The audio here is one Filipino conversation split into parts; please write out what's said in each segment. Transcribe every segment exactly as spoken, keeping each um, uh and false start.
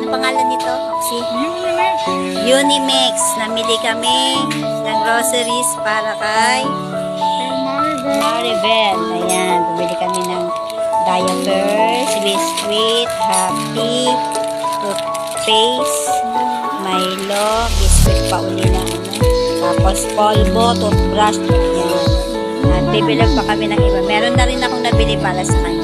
Ano pangalan nito? Oxy? Unimex. Unimex. Namili kami ng groceries para kay Maribel. Maribel. Ayan, bumili kami ng diapers, biscuit, happy, toothpaste, Milo, biscuit pa uli na ano. Tapos polvo, toothbrush. Ayan. At bibilang pa kami ng iba. Meron na rin akong nabili para sa kanya.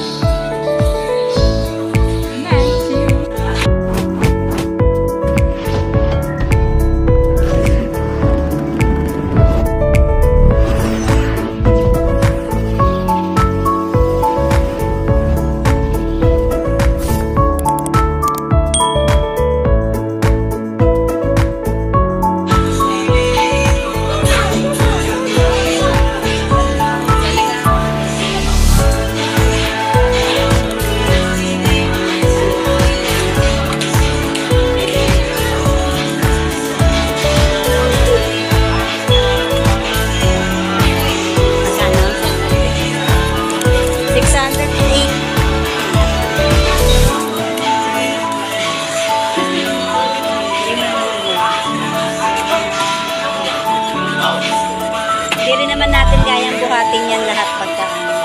Hindi rin naman natin kayang buhatin yan lahat pagka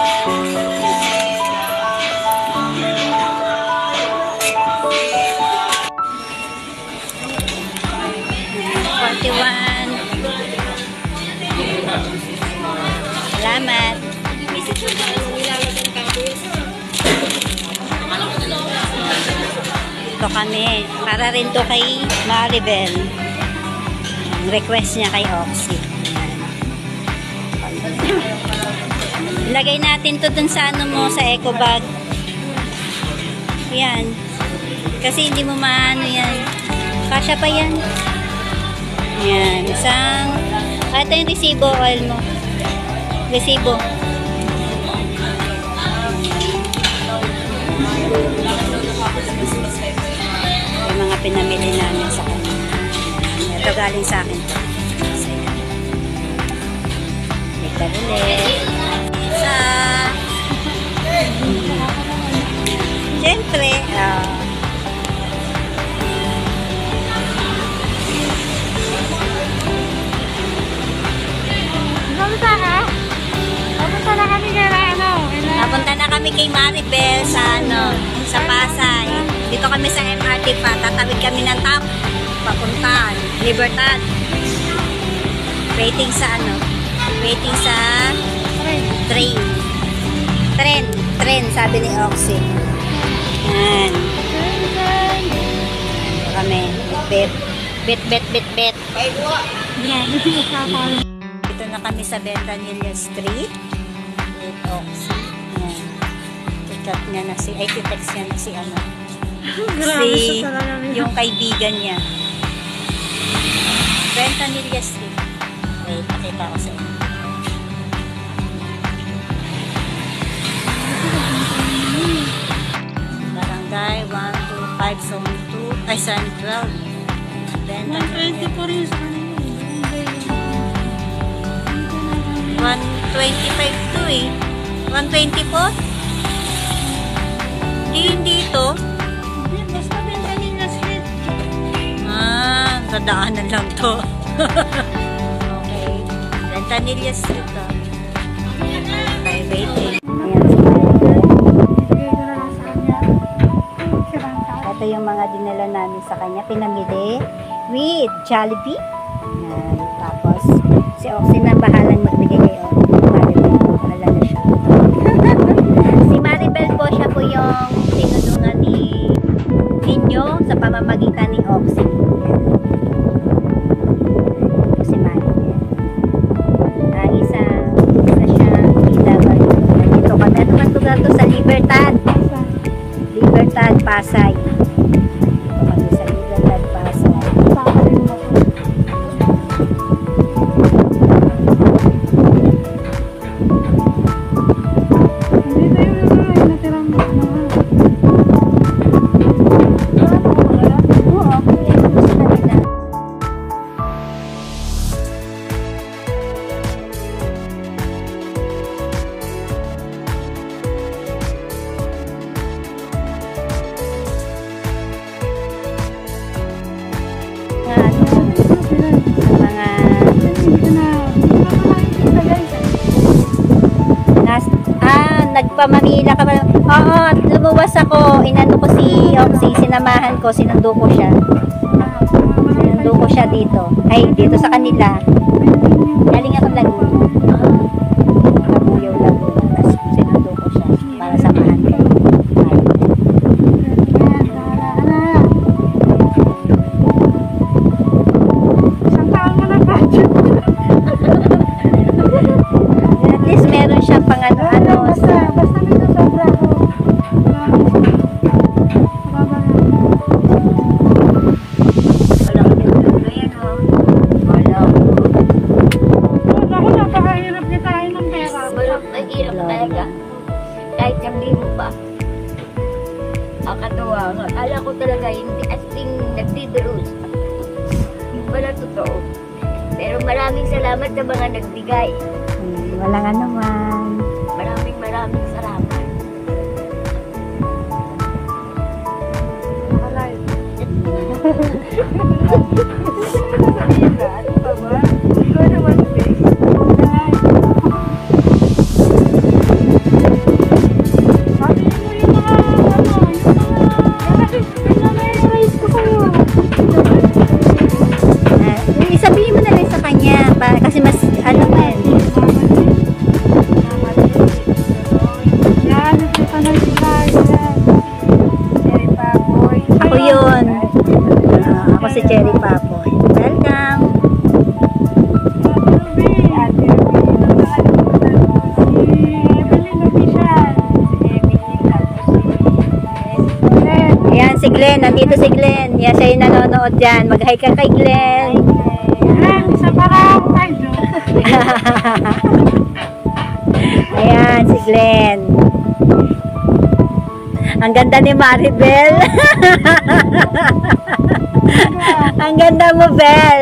forty-one. Salamat. Ito kami. Para rin to kay Maribel. Ang request niya kay Oxy. Ilagay natin to dun sa ano mo, sa eco bag. Yan. Kasi hindi mo maano yan. Kasya pa yan. Yan. Isang, ah, ito yung resibo oil mo. Resibo. Yung mga pinamili namin sa kanya. Ito galing sa akin to. Ito ulit. Sa siyempre uh, Kamusta ka? Kamusta na kami kay ano? Napunta na kami kay Maribel sa ano, sa Pasay. Dito kami sa M R T pa, tatawid kami ng top papunta Libertad. Waiting sa ano? Waiting sa train. Tren. Tren, sabi ni Oxy. Yan. Ito kami. Bit, bit, bit, bit, bit. Dito na kami sa Bentanilla Street. With Oxy. Yan. Tikat niya na si, ay, titext niya na si ano. Si, yung kaibigan niya. Bentanilla Street. Wait, pakita ko sa inyo. Barangay one two five zone two ay Central. one twenty-four yung sa kanila. one twenty-five to eh. one twenty-four? Hindi, hindi ito. Hindi, basta Bentanilla Street. Ah, dadaanan lang to. Okay. Bentanilla Street to. Okay, waiting. Ito yung mga dinala namin sa kanya. Pinamili with Jollibee. Yan. Tapos, si Oxy na bahalang magbigay kayo. Maribel. Wala na siya. Si Maribel po, siya po yung tinulungan ni ninyo sa pamamagitan ni Oxy. Ito si Maribel. Uh, isa, isa siya ilaban. Dito kami. Ano man lugar to? Sa Libertad. Libertad, Pasay. Dito na. Dito na nakikita guys. Nas, ah, nagpamanila ka ba? Oo, lumuwas ako. Inano ko si Oxy, sinamahan ko, sinundo ko siya. Sinundo ko siya dito. Ay, dito sa kanila. Galing ako Laguna. Kabuyaw Laguna. Tapos sinundo ko siya para samahan kayo. Isang taon mo na budget. At least meron siya pang ano, ano, Basta, basta nito sobra ako. Baba na. Ako, napakahirap niya tayo ng pera. Mahirap talaga. Kahit sabihin mo pa. Akatuwa nga. Akala ko talaga hindi asting nagtiduros. Hindi pala totoo. Pero maraming salamat sa mga nagbigay. hmm, walang ano man. Maraming maraming salamat. Alive. Ah, isabihin mo na lang sa kanya para, kasi mas ano man. Ako yun. Ah, ako si Cherry Papoy. Welcome. Ayan si Glenn. Nandito si Glenn. Yan siya yung nanonood dyan. Mag-hi ka kay Glenn. Ayan si Glenn. Ang ganda ni Maribel. Ang ganda mo, Bel.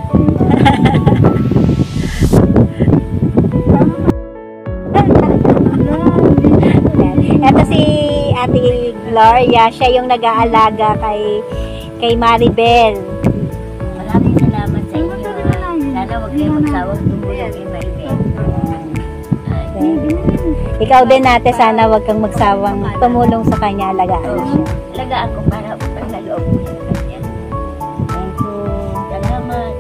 Ito si Ate Gloria, siya yung nag-aalaga kay kay Maribel. Maraming salamat sa inyo. Sana huwag kayo magsawang tumulong kay Maribel. Ikaw din ate, sana wag kang magsawang tumulong sa kanya, alagaan Oo. siya. Alagaan ko para upang naloob ko sa kanya. Thank you. Salamat.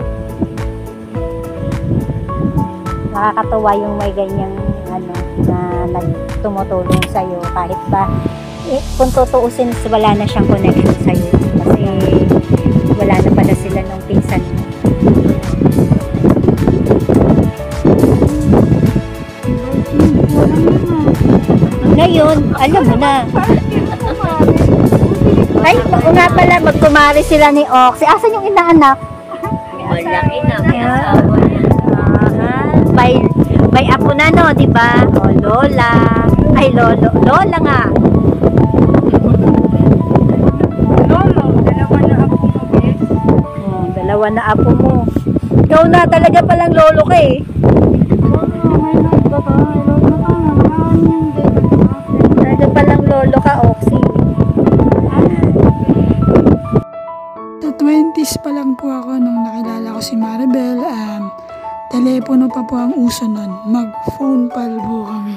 Nakakatuwa yung may ganyang ano na nagtumutulong sa iyo kahit ba eh, kung tutuusin wala na siyang connection sa iyo kasi wala na pala sila nung pinsan mo. Ngayon, alam mo na. Ay, oo nga pala, magkumari sila ni Oxy. Asan yung inaanak? Malaki na, may asawa na. Aha. May, may apo na no, di ba? O, Lola. Ay, Lolo. Lola nga. Lolo, dalawa na ako mabis. Oh, dalawa na apo mo. Ikaw na talaga palang lolo ka eh. Lolo, may nagbabahay. Lolo ka na, nakaan yung date. Talaga palang lolo ka, Oxy. Sa twenties pa lang po ako nung nakilala ko si Maribel. Um, telepono pa po ang uso nun. Mag-phone pal po kami.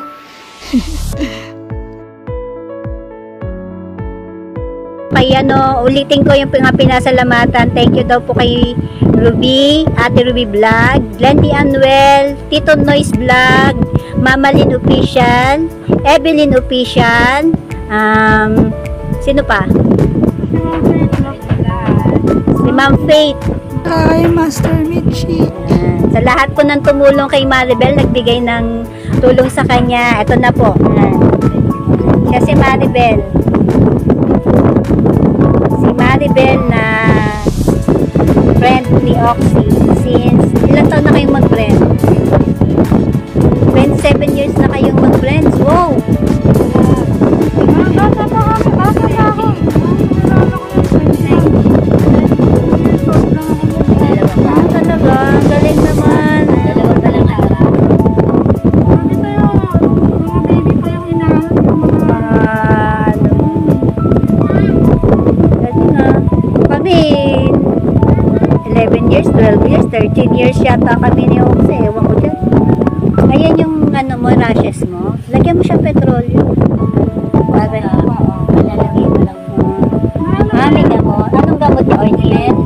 May ano, ulitin ko yung mga pinasalamatan. Thank you daw po kay Ruby, Ate Ruby Vlog, Glendy Anuel, Tito Noise Vlog, Mama Lynn Official, Evelyn Official, um, sino pa? Si Ma'am Faith. Kay Master Mitchie. Ayan. Sa lahat po ng tumulong kay Maribel, nagbigay ng tulong sa kanya. Ito na po. Ayan. Siya si Maribel. Si Maribel na friend ni Oxy. Since, ilang taon na kayong mag-friend? twenty-seven years na kayong mag-friends. Wow! Bata pa ako, bata pa ako. Ah, talaga. Ang galing naman. Dalawa pa lang anak. Sabi sa'yo, mga baby pa yung inahanap yung mga... Mga ano. Galing nga. Kami, eleven years, twelve years, thirteen years yata kami ni Oxe. Ewan ko dyan. Ayan yung ano mo, rashes mo. Lagyan mo siya petrolyo. Para, Malalagay mo lang po. ah, may gamot. Anong gamot niya? Ointment?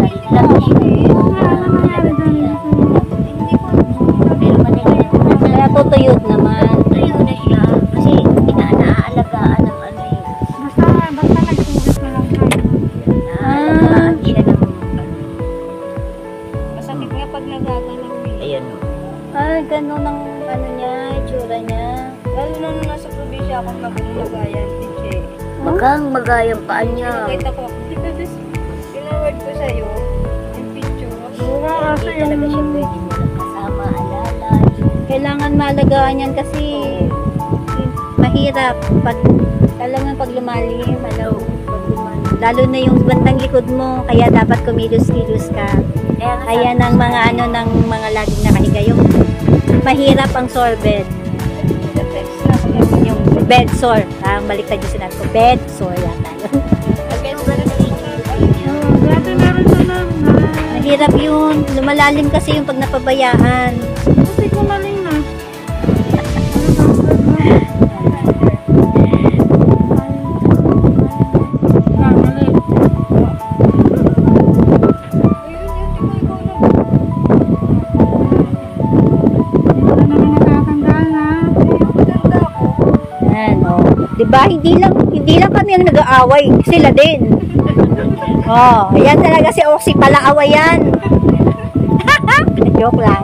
Pero maliit na sa Kaya tutuyot naman. tuyo na siya. Kasi ina-aalagaan ng ano eh. Basta, basta nagtubig na lang tayo. Naaalagaan siya ng ano. Masakit nga pag nagatalang eh. Ayan o. Ah, ganun ang ano niya, itsura niya. Lalo na nung nasa probinsya akong nag-umagayan, teacher. Magang magayang paan niya. Nakita ko, pinaward ko sa'yo, yung picture. Mura kasi Hindi talaga siya yung... pwede nilang kasama, alalay. Kailangan malagaan yan kasi mahirap pag alam mo pag lumalim, alam mo, pag lumalim. Lalo na yung bandang likod mo, kaya dapat kumilos-kilos ka. Kaya nga Kaya sabi ng ko mga sa'yo, ano ng mga laging nakahiga yung mahirap ang sorbet. Yung bed sore. Ah, baliktad yung sinabi ko. Bed sore yata. Kaya mo ganun ang Oh, dati meron na lang na. Mahirap yun. Lumalalim kasi yung pag napabayaan. Kasi kumaling na. Ano, 'di ba? Hindi lang hindi lang kami ang nag-aaway, sila din. Oh, ayan talaga si Oxy pala awayan. Joke lang.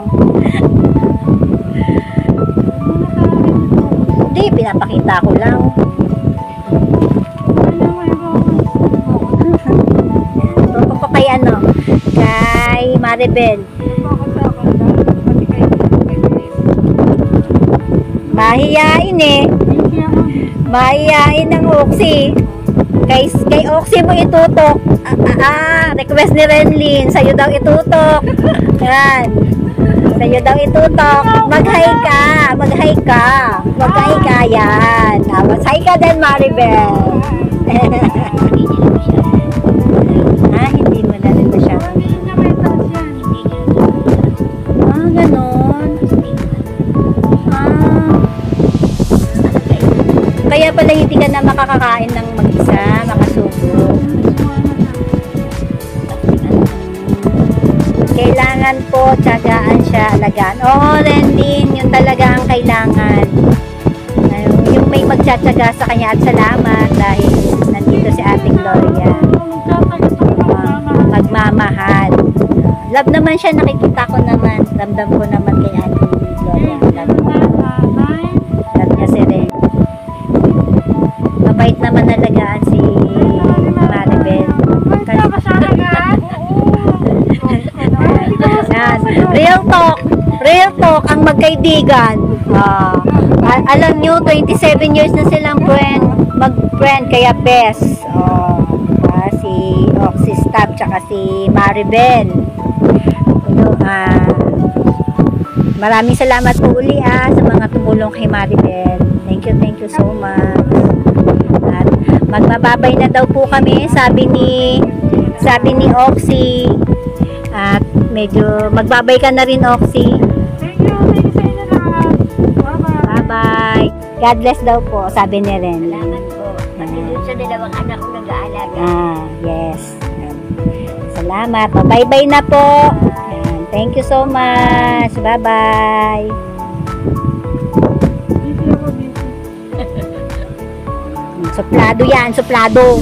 Hindi, pinapakita ko lang. Totoo ko kay ano, kay Maribel. Mahiyain eh. Mahiyain ng Oxy. Kay, kay Oxy mo itutok. Ah, ah, ah, request ni Renlyn. Sa'yo daw itutok. Yan. Sa'yo daw itutok. Mag-hi ka. Mag-hi ka. Mag-hi ka. Yan. Tapos, hi ka din, Maribel. Ah, hindi mo na rin siya. Ah, ganon. Ah. Kaya pala hindi ka na makakakain ng mag-isa, makasubo. Kailangan po, tiyagaan siya, alagaan. Oo, Renlyn, yun talaga ang kailangan. Ayun, yung may magtsatsaga sa kanya at salamat dahil nandito si Ating Gloria. Ah, magmamahal. Love naman siya, nakikita ko naman. Ramdam ko naman kay Ating Gloria. Love, love niya si Ren. Mabait naman nalagaan si Maribel. Yan. Real talk. Real talk ang magkaibigan. Ah, a- alam nyo, twenty-seven years na silang friend. Mag-friend, kaya best. Oh, ah, si Oxy Stab tsaka si Maribel. Ano, ah, maraming salamat po uli ah, sa mga tumulong kay Maribel. Thank you, thank you so much. At magbababay na daw po kami, sabi ni sabi ni Oxy. At medyo magbabay ka na rin, Oxy. Thank you, thank you sa inyo lahat. Bye-bye. Bye-bye. God bless daw po, sabi ni Ren. Salamat po. Pati dun sa dalawang anak ko nag-aalaga. Ah, yes. Yan. Salamat. O, bye-bye na po. Yan. Thank you so much. Bye-bye. Busy ako, busy. Suplado yan, suplado.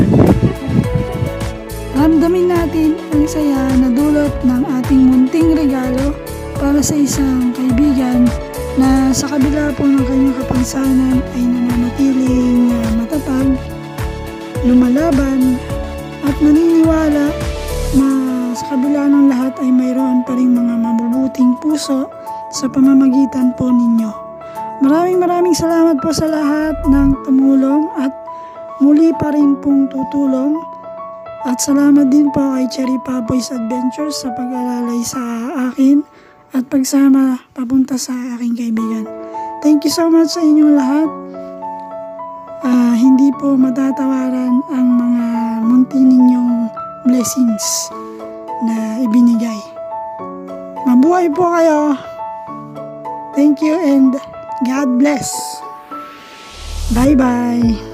Ramdamin natin ang saya na dulot ng ating munting regalo para sa isang kaibigan na sa kabila po ng kanyang kapansanan ay nananatiling uh, matatag, lumalaban at naniniwala na sa kabila ng lahat ay mayroon pa rin mga mabubuting puso sa pamamagitan po ninyo. Maraming maraming salamat po sa lahat ng tumulong at muli pa rin pong tutulong. At salamat din po kay Cherry Papoy's Adventures sa pag-alalay sa akin at pagsama papunta sa aking kaibigan. Thank you so much sa inyong lahat. Uh, hindi po matatawaran ang mga munti ninyong blessings. na ibinigay. Mabuhay po kayo. Thank you and God bless. Bye-bye.